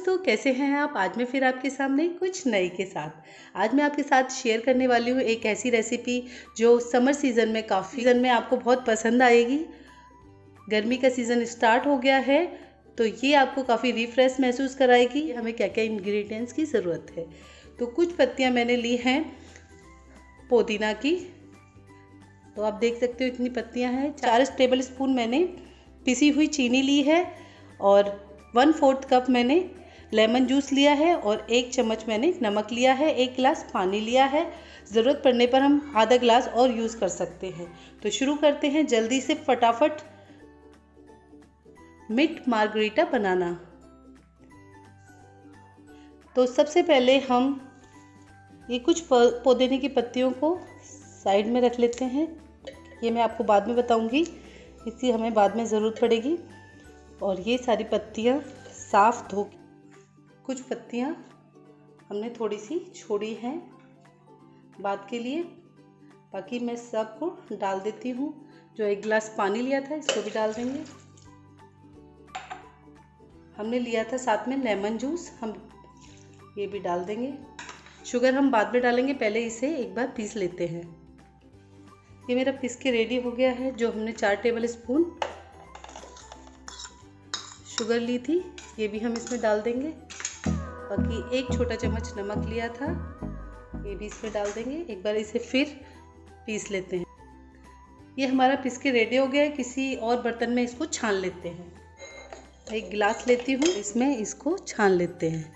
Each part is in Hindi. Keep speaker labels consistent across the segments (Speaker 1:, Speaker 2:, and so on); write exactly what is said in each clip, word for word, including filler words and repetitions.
Speaker 1: दोस्तों, कैसे हैं आप। आज मैं फिर आपके सामने कुछ नए के साथ आज मैं आपके साथ शेयर करने वाली हूँ एक ऐसी रेसिपी जो समर सीज़न में काफ़ी सीज़न में आपको बहुत पसंद आएगी। गर्मी का सीज़न स्टार्ट हो गया है तो ये आपको काफ़ी रिफ्रेश महसूस कराएगी। हमें क्या क्या इंग्रेडिएंट्स की ज़रूरत है, तो कुछ पत्तियाँ मैंने ली हैं पुदीना की, तो आप देख सकते हो इतनी पत्तियाँ हैं। चार टेबल स्पून मैंने पिसी हुई चीनी ली है और वन फोर्थ कप मैंने लेमन जूस लिया है और एक चम्मच मैंने नमक लिया है। एक गिलास पानी लिया है, ज़रूरत पड़ने पर हम आधा गिलास और यूज़ कर सकते हैं। तो शुरू करते हैं जल्दी से फटाफट मिंट मार्गरीटा बनाना। तो सबसे पहले हम ये कुछ पुदीने की पत्तियों को साइड में रख लेते हैं। ये मैं आपको बाद में बताऊंगी, इसकी हमें बाद में ज़रूरत पड़ेगी। और ये सारी पत्तियाँ साफ़ धो, कुछ पत्तियाँ हमने थोड़ी सी छोड़ी हैं बाद के लिए, बाकी मैं सबको डाल देती हूँ। जो एक गिलास पानी लिया था इसको भी डाल देंगे। हमने लिया था साथ में लेमन जूस, हम ये भी डाल देंगे। शुगर हम बाद में डालेंगे, पहले इसे एक बार पीस लेते हैं। ये मेरा पीस के रेडी हो गया है। जो हमने चार टेबल स्पून शुगर ली थी ये भी हम इसमें डाल देंगे। बाकी एक छोटा चम्मच नमक लिया था ये भी इसमें डाल देंगे। एक बार इसे फिर पीस लेते हैं। ये हमारा पीस के रेडी हो गया है। किसी और बर्तन में इसको छान लेते हैं। एक गिलास लेती हूँ, इसमें इसको छान लेते हैं।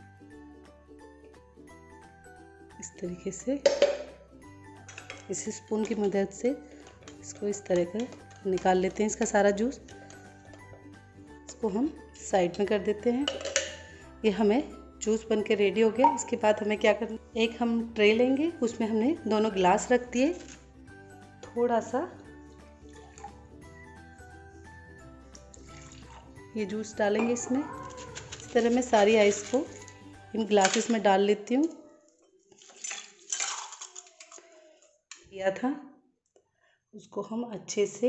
Speaker 1: इस तरीके से इस स्पून की मदद से इसको इस तरह का निकाल लेते हैं, इसका सारा जूस। इसको हम साइड में कर देते हैं। ये हमें जूस बन के रेडी हो गया। इसके बाद हमें क्या करना, एक हम ट्रे लेंगे, उसमें हमने दोनों गिलास रख दिए। थोड़ा सा ये जूस डालेंगे इसमें। इस तरह मैं सारी आइस को इन ग्लासेस में डाल लेती हूँ। किया था उसको हम अच्छे से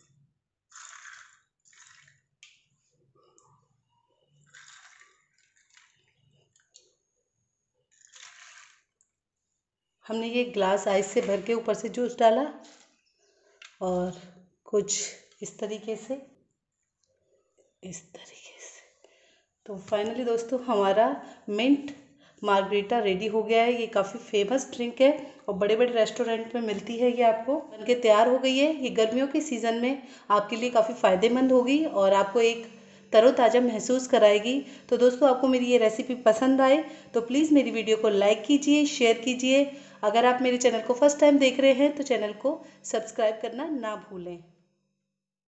Speaker 1: हमने ये ग्लास आइस से भर के ऊपर से जूस डाला और कुछ इस तरीके से इस तरीके से तो फाइनली दोस्तों हमारा मिंट मार्गरीटा रेडी हो गया है। ये काफ़ी फेमस ड्रिंक है और बड़े बड़े रेस्टोरेंट में मिलती है। ये आपको बनके तैयार हो गई है। ये गर्मियों के सीज़न में आपके लिए काफ़ी फ़ायदेमंद होगी और आपको एक तरोताज़ा महसूस कराएगी। तो दोस्तों आपको मेरी ये रेसिपी पसंद आए तो प्लीज़ मेरी वीडियो को लाइक कीजिए, शेयर कीजिए। अगर आप मेरे चैनल को फर्स्ट टाइम देख रहे हैं तो चैनल को सब्सक्राइब करना ना भूलें।